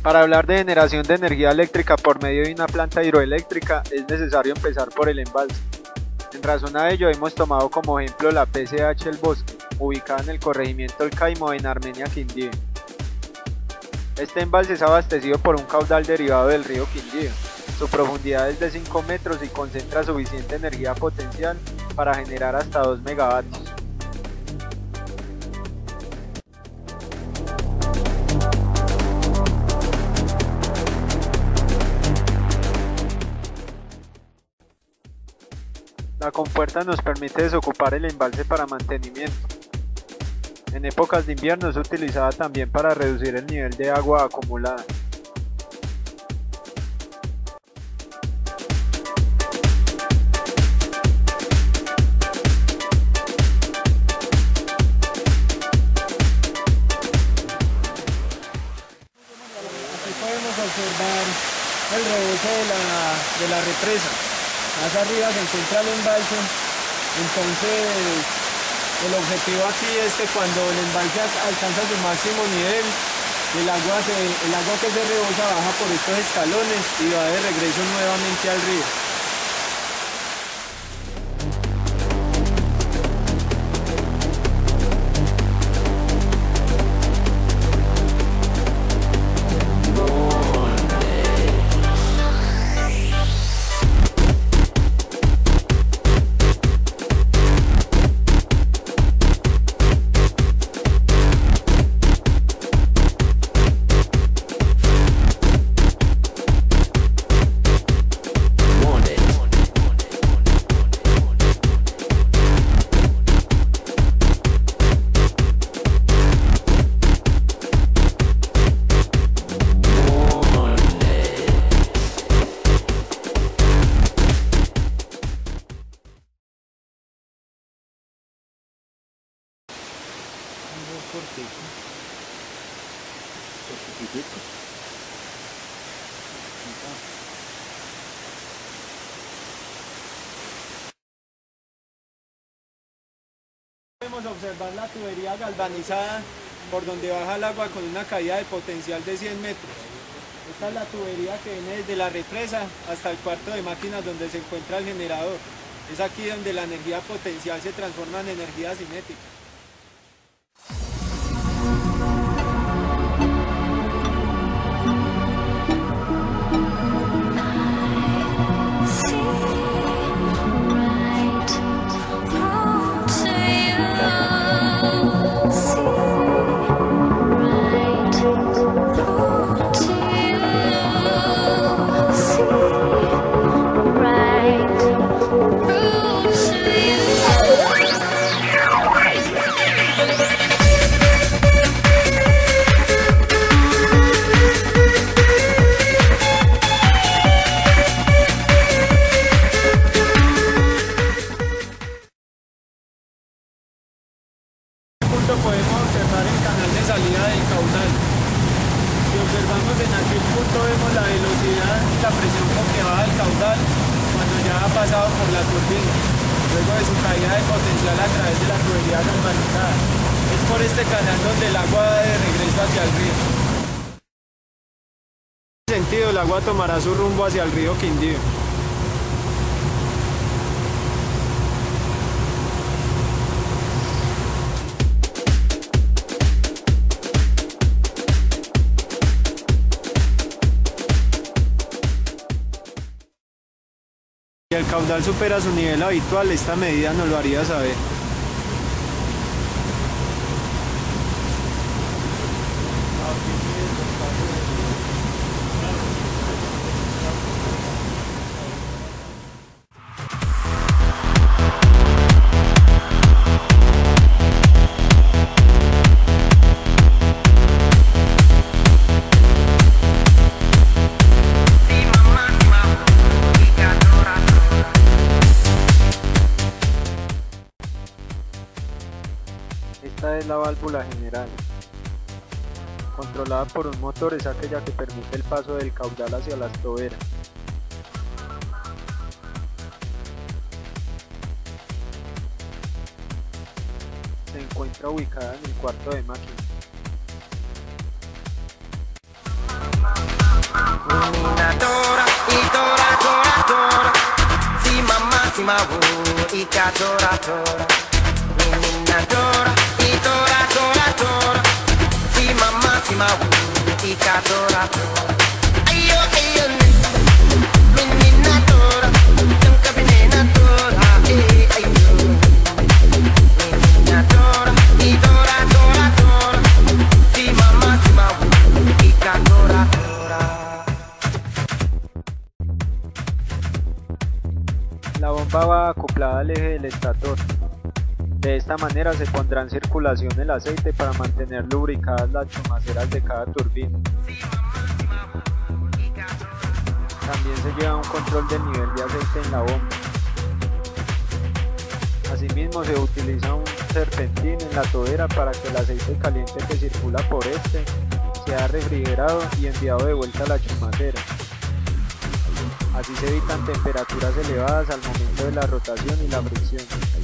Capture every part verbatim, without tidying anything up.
Para hablar de generación de energía eléctrica por medio de una planta hidroeléctrica es necesario empezar por el embalse. En razón a ello hemos tomado como ejemplo la P C H El Bosque, ubicada en el corregimiento El Caimo en Armenia, Quindío. Este embalse es abastecido por un caudal derivado del río Quindío. Su profundidad es de cinco metros y concentra suficiente energía potencial para generar hasta dos megavatios. La compuerta nos permite desocupar el embalse para mantenimiento. En épocas de invierno es utilizada también para reducir el nivel de agua acumulada. Aquí podemos observar el rebozo de la, de la represa. Más arriba se encuentra el embalse, entonces el objetivo aquí es que cuando el embalse alcanza su máximo nivel, el agua, se, el agua que se rebosa baja por estos escalones y va de regreso nuevamente al río. Podemos observar la tubería galvanizada por donde baja el agua con una caída de potencial de cien metros. Esta es la tubería que viene desde la represa hasta el cuarto de máquinas donde se encuentra el generador. Es aquí donde la energía potencial se transforma en energía cinética. Podemos observar el canal de salida del caudal. Si observamos en aquel punto vemos la velocidad y la presión con que baja el caudal cuando ya ha pasado por la turbina, luego de su caída de potencial a través de la tubería galvanizada. Es por este canal donde el agua va de regreso hacia el río. En este sentido, el agua tomará su rumbo hacia el río Quindío. Si el caudal supera su nivel habitual, esta medida nos lo haría saber. Esta es la válvula general. Controlada por un motor, es aquella que permite el paso del caudal hacia las toberas. Se encuentra ubicada en el cuarto de máquinas. Menina tora, e tora, tora, tora. Si mamma, si mawu, e ka tora, tora. Menina tora, e tora, tora, tora. Si mamma, si mawu, e ka tora, tora. Ayo, ayo, menina tora, nunca menina tora, eh, ayo. Menina tora, e tora, tora, tora. Si mamma, si mawu, e ka tora, tora. La bomba va acoplada al eje del estator. De esta manera se pondrá en circulación el aceite para mantener lubricadas las chumaceras de cada turbina. También se lleva un control del nivel de aceite en la bomba. Asimismo se utiliza un serpentín en la tobera para que el aceite caliente que circula por este sea refrigerado y enviado de vuelta a la chumacera. Así se evitan temperaturas elevadas al momento de la rotación y la fricción.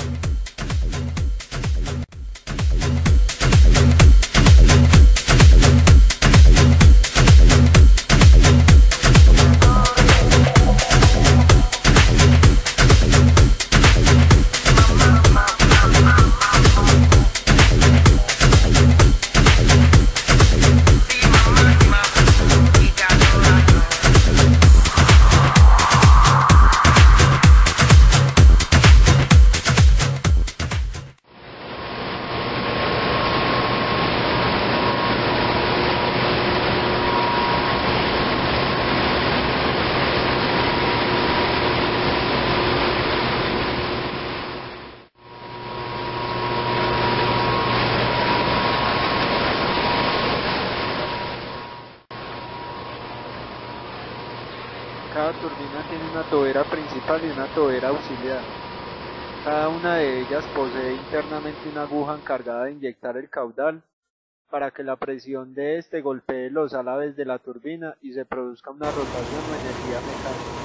Cada turbina tiene una tobera principal y una tobera auxiliar. Cada una de ellas posee internamente una aguja encargada de inyectar el caudal para que la presión de este golpee los álabes de la turbina y se produzca una rotación o energía mecánica.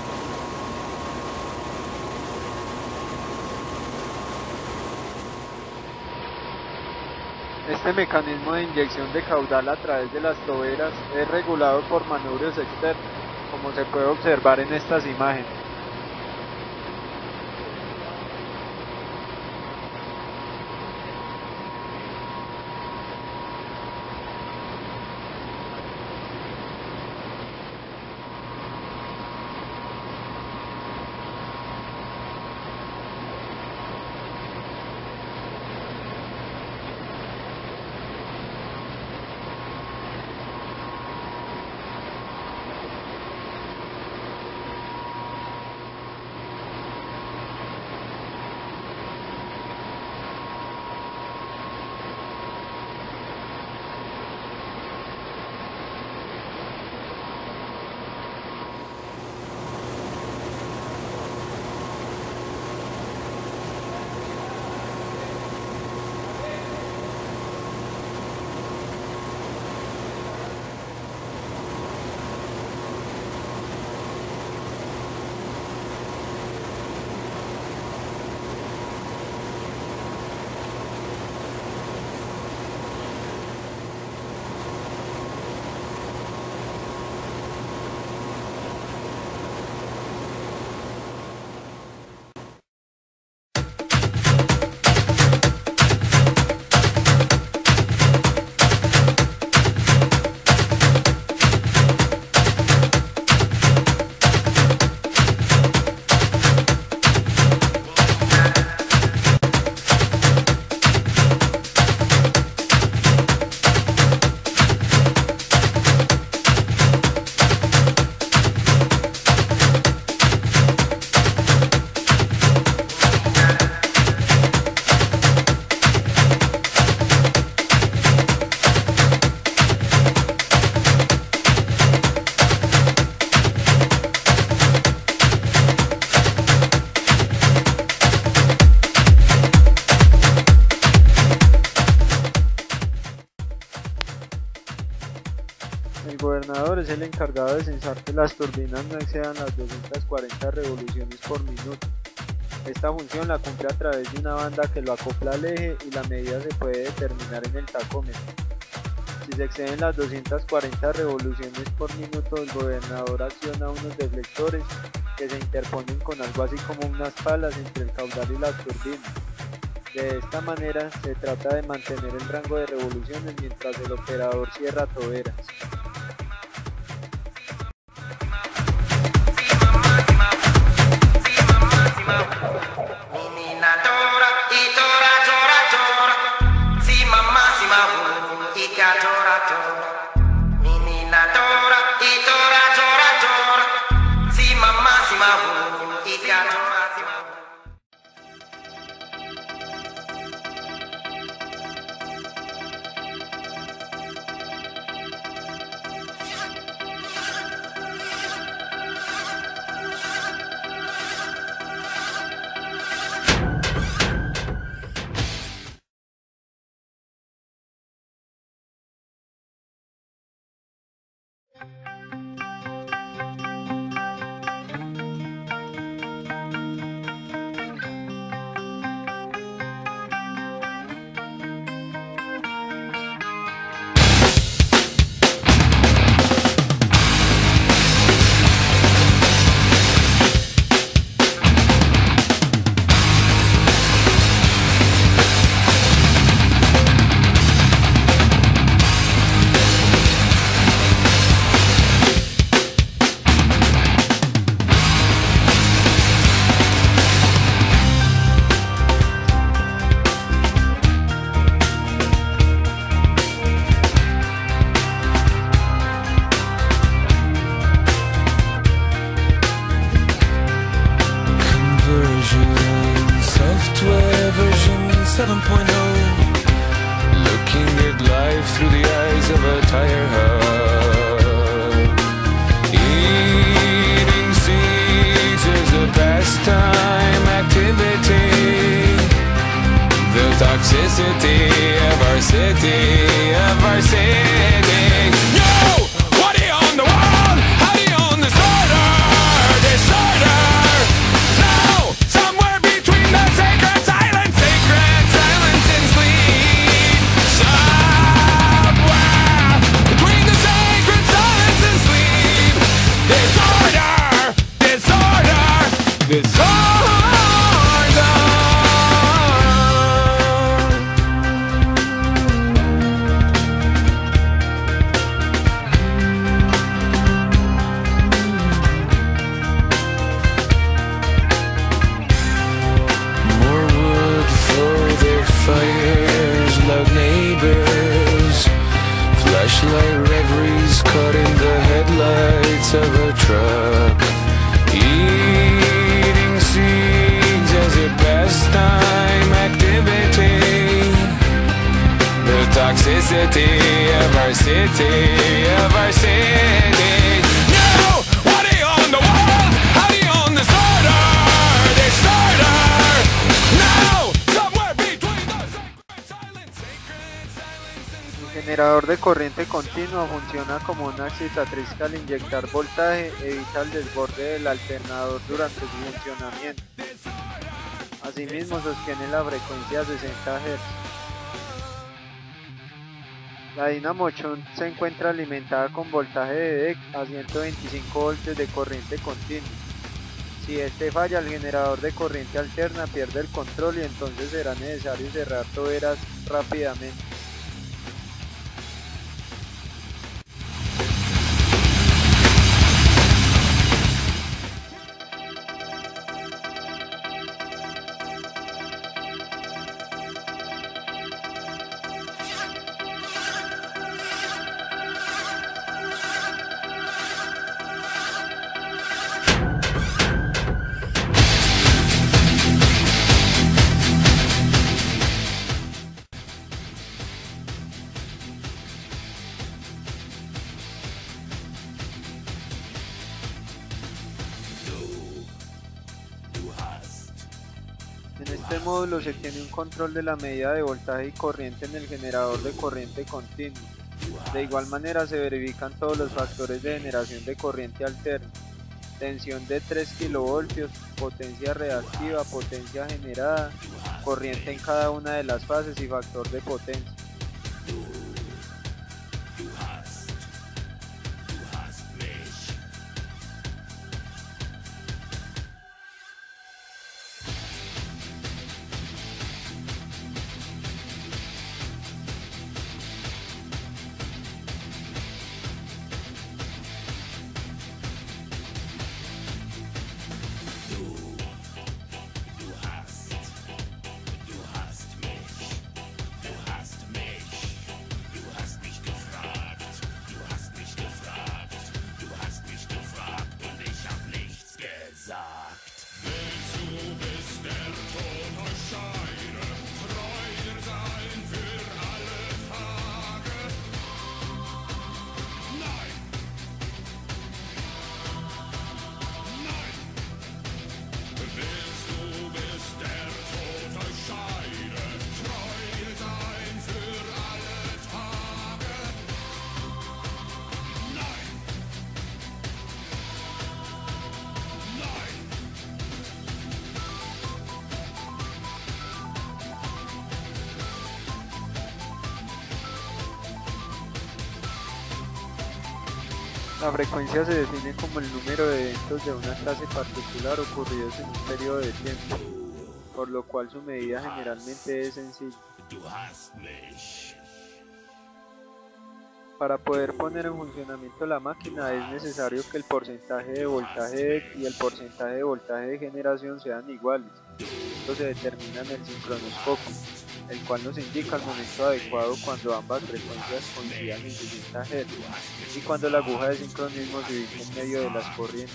Este mecanismo de inyección de caudal a través de las toberas es regulado por manubrios externos, como se puede observar en estas imágenes. El gobernador es el encargado de censar que las turbinas no excedan las doscientas cuarenta revoluciones por minuto. Esta función la cumple a través de una banda que lo acopla al eje y la medida se puede determinar en el tacómetro. Si se exceden las doscientas cuarenta revoluciones por minuto, el gobernador acciona unos deflectores que se interponen con algo así como unas palas entre el caudal y las turbinas. De esta manera se trata de mantener el rango de revoluciones mientras el operador cierra toberas. seven point oh, looking at life through the eyes of a tire hub. Eating seeds is a pastime activity. The toxicity of our city, of our city. Yo! What do you own the world? How do you own disorder? Disorder! Now! Somewhere between the sacred silence, sacred silence and sleep. Somewhere between the sacred silence and sleep. Disorder! Disorder! Disorder! Fires, loud neighbors, flashlight reveries caught in the headlights of a truck. Eating seeds as a pastime activity. The toxicity of our city, of our city. No! What do you own the world? How do you own disorder? Disorder! No! El generador de corriente continua funciona como una excitatriz que al inyectar voltaje evita el desborde del alternador durante su funcionamiento. Asimismo sostiene la frecuencia a sesenta hercios. La Dynamo Shunt se encuentra alimentada con voltaje de D E C a ciento veinticinco voltios de corriente continua. Si este falla, el generador de corriente alterna pierde el control y entonces será necesario cerrar toberas rápidamente. En este módulo se tiene un control de la medida de voltaje y corriente en el generador de corriente continua. De igual manera se verifican todos los factores de generación de corriente alterna: tensión de tres kilovoltios, potencia reactiva, potencia generada, corriente en cada una de las fases y factor de potencia. La frecuencia se define como el número de eventos de una clase particular ocurridos en un periodo de tiempo, por lo cual su medida generalmente es sencilla. Para poder poner en funcionamiento la máquina es necesario que el porcentaje de voltaje y el porcentaje de voltaje de generación sean iguales. Esto se determina en el sincronoscopio, el cual nos indica el momento adecuado cuando ambas frecuencias coincidan en sesenta hercios y cuando la aguja de sincronismo se ubica en medio de las corrientes.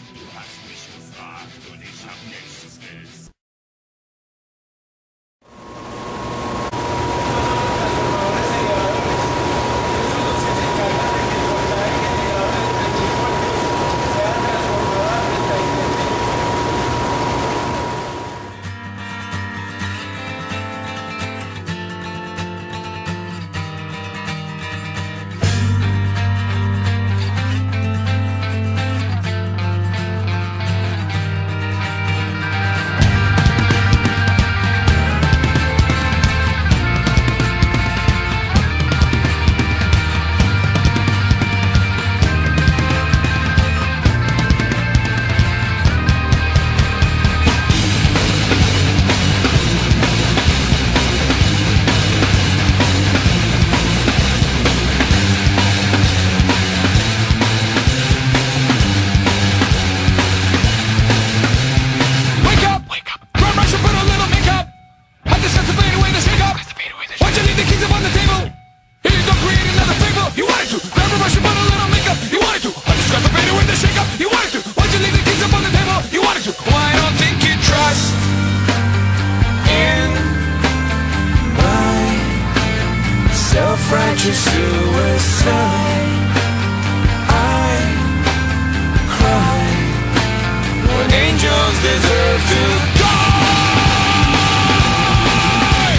Self-righteous suicide. I cry when angels deserve to die.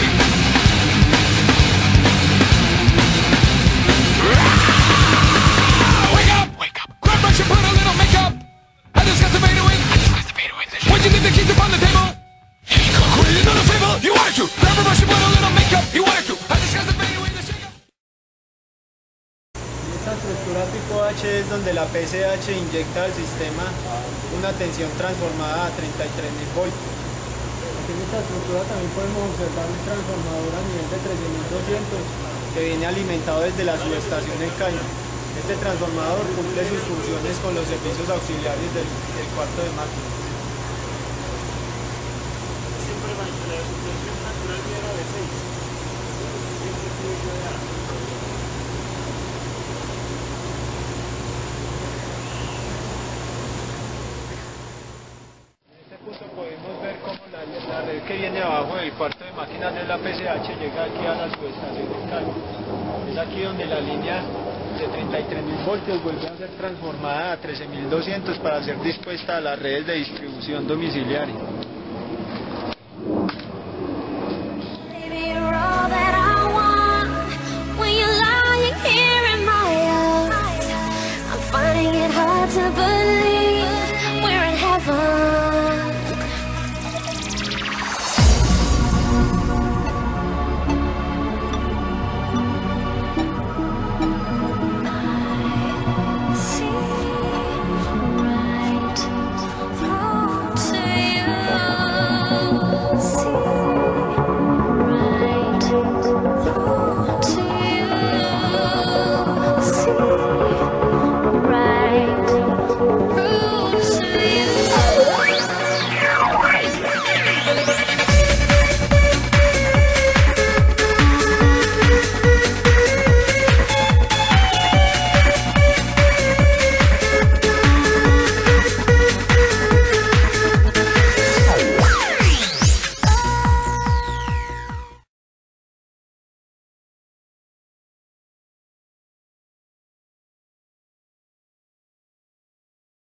Wake up, wake up. Grab brush and put a little makeup. I discuss the fade away. I discuss the fade away. Why'd you leave the keys upon the table? You ain't gonna quit another favor. You wanted to. Grab a brush and put a little makeup. You wanted to. I discuss the fade away. Esta estructura tipo H es donde la P C H inyecta al sistema una tensión transformada a treinta y tres mil voltios. Aquí en esta estructura también podemos observar un transformador a nivel de trece mil doscientos que viene alimentado desde la subestación en caña. Este transformador cumple sus funciones con los servicios auxiliares del, del cuarto de máquinas. Siempre la supresión natural era de seis. Siempre fluye de agua. Podemos ver cómo la, la red que viene abajo del cuarto de máquinas de la P C H llega aquí a la subestación de carga. Es aquí donde la línea de treinta y tres mil voltios vuelve a ser transformada a trece mil doscientos para ser dispuesta a las redes de distribución domiciliaria.